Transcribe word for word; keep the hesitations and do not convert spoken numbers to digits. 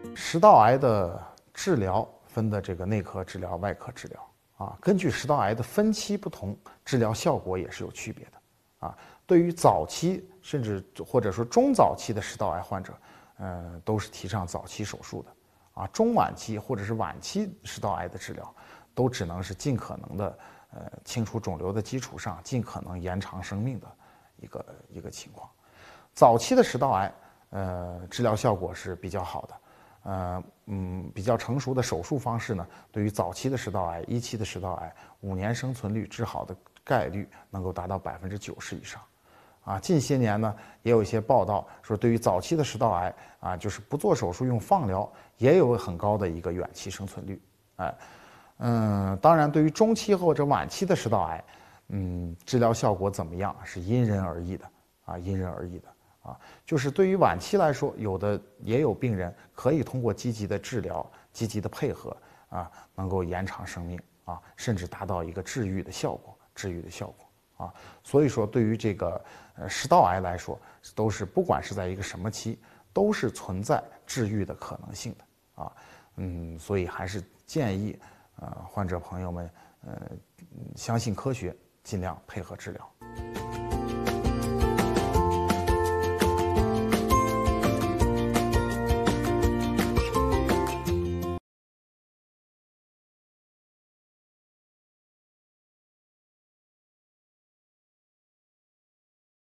食道癌的治疗分的这个内科治疗、外科治疗啊，根据食道癌的分期不同，治疗效果也是有区别的啊。对于早期甚至或者说中早期的食道癌患者，呃，都是提倡早期手术的啊。中晚期或者是晚期食道癌的治疗，都只能是尽可能的呃清除肿瘤的基础上，尽可能延长生命的一个一个情况。早期的食道癌，呃，治疗效果是比较好的。呃嗯，比较成熟的手术方式呢，对于早期的食道癌、一期的食道癌，五年生存率治好的概率能够达到百分之九十以上。啊，近些年呢，也有一些报道说，对于早期的食道癌啊，就是不做手术用放疗，也有很高的一个远期生存率。哎，嗯，当然，对于中期或者晚期的食道癌，嗯，治疗效果怎么样是因人而异的啊，因人而异的。啊，就是对于晚期来说，有的也有病人可以通过积极的治疗、积极的配合啊，能够延长生命啊，甚至达到一个治愈的效果，治愈的效果啊。所以说，对于这个呃食道癌来说，都是不管是在一个什么期，都是存在治愈的可能性的啊。嗯，所以还是建议呃患者朋友们呃相信科学，尽量配合治疗。